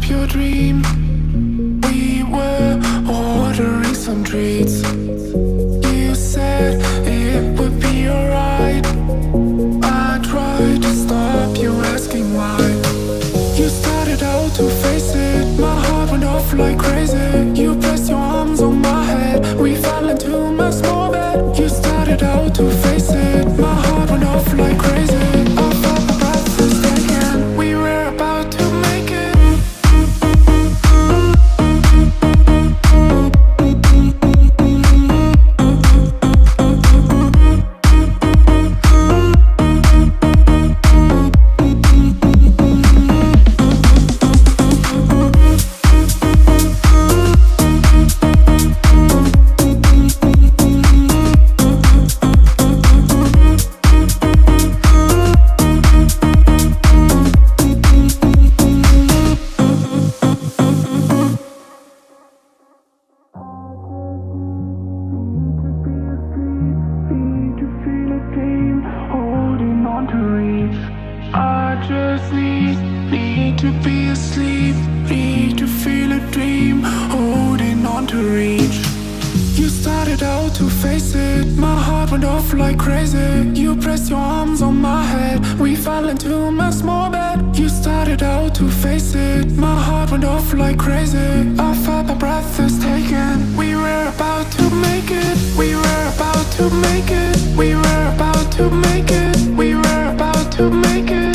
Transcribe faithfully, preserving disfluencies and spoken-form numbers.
your dream. We were ordering some treats. You said it would be alright. I tried to stop you asking why. You started out to face it. My heart went off like crazy. You pressed your arms on my head. We fell into my small bed. You started out to face it. My heart went off like crazy. I felt my breath was taken. We were about to make it. To make it, we were about to make it, we were about to make it.